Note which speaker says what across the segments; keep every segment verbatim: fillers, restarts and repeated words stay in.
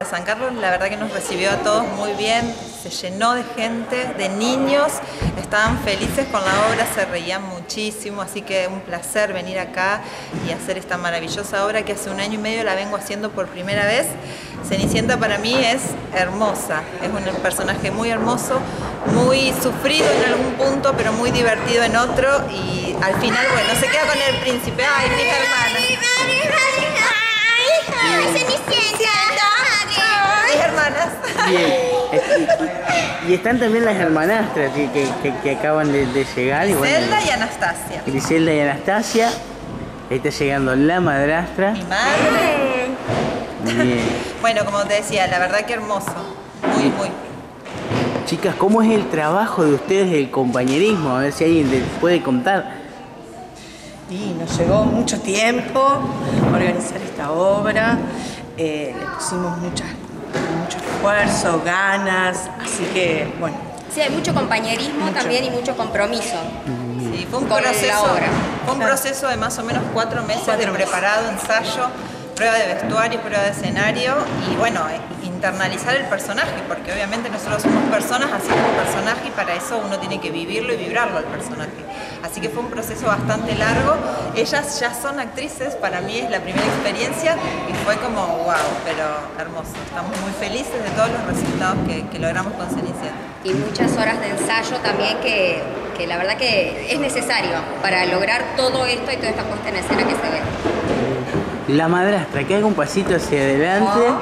Speaker 1: San Carlos la verdad que nos recibió a todos muy bien, se llenó de gente, de niños, estaban felices con la obra, se reían muchísimo, así que un placer venir acá y hacer esta maravillosa obra que hace un año y medio la vengo haciendo por primera vez. Cenicienta para mí es hermosa, es un personaje muy hermoso, muy sufrido en algún punto, pero muy divertido en otro, y al final, bueno, se queda con el príncipe. ¡Ay, mis hermanas! Mis hermanas.
Speaker 2: Bien. Y, y están también las hermanastras que, que, que, que acaban de, de llegar.
Speaker 1: Griselda y,
Speaker 2: bueno,
Speaker 1: y Anastasia.
Speaker 2: Griselda y Anastasia. Ahí está llegando la madrastra.
Speaker 1: Mi madre.
Speaker 2: Bien.
Speaker 1: Bueno, como te decía, la verdad que hermoso. Muy, muy.
Speaker 2: Chicas, ¿cómo es el trabajo de ustedes del compañerismo? A ver si alguien les puede contar.
Speaker 3: Y nos llevó mucho tiempo organizar esta obra, eh, le pusimos muchas, mucho esfuerzo, ganas, así que bueno.
Speaker 4: Sí, hay mucho compañerismo mucho. También y mucho compromiso.
Speaker 1: Sí, fue un
Speaker 4: con
Speaker 1: proceso,
Speaker 4: la obra.
Speaker 1: Fue un proceso de más o menos cuatro meses cuatro de meses. preparado, ensayo, prueba de vestuario, prueba de escenario y bueno, internalizar el personaje, porque obviamente nosotros somos personas haciendo un personaje y para eso uno tiene que vivirlo y vibrarlo al personaje. Así que fue un proceso bastante largo. Ellas ya son actrices, para mí es la primera experiencia y fue como wow, pero hermoso. Estamos muy felices de todos los resultados que, que logramos con Cenicienta.
Speaker 4: Y muchas horas de ensayo también que, que la verdad que es necesario para lograr todo esto y toda esta puesta en escena que se ve.
Speaker 2: La madrastra, que haga un pasito hacia adelante. Oh,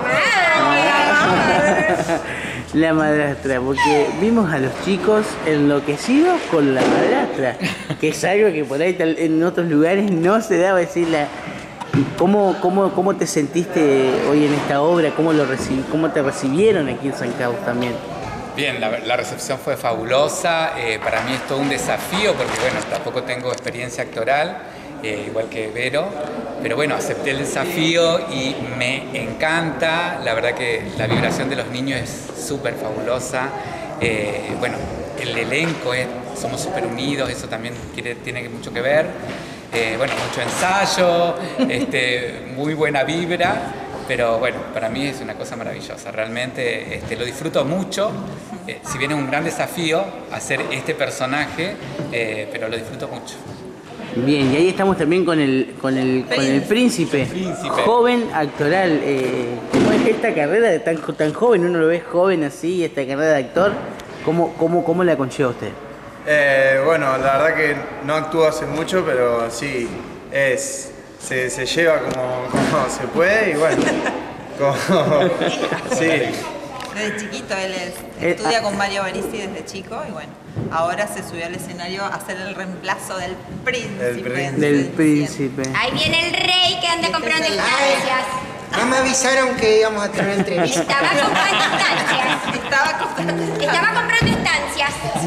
Speaker 2: la madrastra, porque vimos a los chicos enloquecidos con la madrastra, que es algo que por ahí en otros lugares no se daba. Decir la, ¿cómo, cómo, ¿Cómo te sentiste hoy en esta obra? ¿Cómo, lo recibi, cómo te recibieron aquí en San Carlos también?
Speaker 5: Bien, la, la recepción fue fabulosa. Eh, para mí es todo un desafío porque bueno, tampoco tengo experiencia actoral. Eh, igual que Vero, pero bueno, acepté el desafío y me encanta, la verdad que la vibración de los niños es súper fabulosa, eh, bueno, el elenco es, somos súper unidos, eso también quiere, tiene mucho que ver, eh, bueno, mucho ensayo, este, muy buena vibra, pero bueno, para mí es una cosa maravillosa, realmente este, lo disfruto mucho, eh, si bien es un gran desafío hacer este personaje, eh, pero lo disfruto mucho.
Speaker 2: Bien, y ahí estamos también con el, con el, con el príncipe, príncipe, joven actoral. Eh, ¿Cómo es esta carrera de tan, tan joven? Uno lo ve joven así, esta carrera de actor. ¿Cómo, cómo, cómo la conlleva usted?
Speaker 6: Eh, bueno, la verdad que no actúo hace mucho, pero sí, es, se, se lleva como, como se puede y bueno, como, sí.
Speaker 1: Desde chiquito él es,
Speaker 2: eh,
Speaker 1: estudia
Speaker 2: ah,
Speaker 1: con Mario Barisi desde chico y bueno, ahora se subió al escenario a hacer el reemplazo del príncipe.
Speaker 6: El príncipe.
Speaker 2: Del príncipe.
Speaker 4: Ahí viene el rey que anda comprando estancias.
Speaker 7: No me avisaron que íbamos a tener entrevista.
Speaker 4: Estaba comprando estancias.
Speaker 1: Estaba comprando estancias.
Speaker 4: Estaba comprando estancias.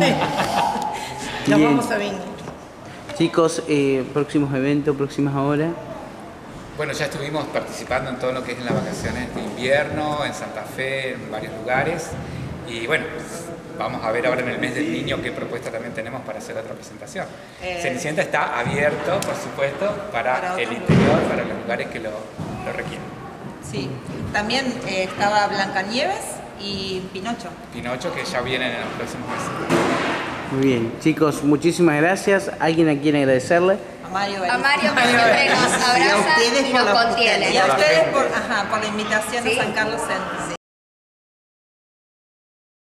Speaker 3: Sí. Nos vamos a venir.
Speaker 2: Chicos, eh, próximos eventos, próximas horas.
Speaker 5: Bueno, ya estuvimos participando en todo lo que es en las vacaciones de invierno, en Santa Fe, en varios lugares. Y bueno, vamos a ver ahora en el mes del niño qué propuesta también tenemos para hacer otra presentación. Eh, Cenicienta está abierto, por supuesto, para, para el interior, para los lugares que lo, lo requieren.
Speaker 1: Sí, también eh, estaba Blancanieves y Pinocho.
Speaker 5: Pinocho, que ya vienen en los próximos meses.
Speaker 2: Muy bien, chicos, muchísimas gracias. ¿Alguien a quien agradecerle?
Speaker 1: A Mario
Speaker 4: A Mario que siempre nos abraza y, y nos contiene.
Speaker 1: Y a ustedes por, ajá, por la invitación sí. a San Carlos Centro.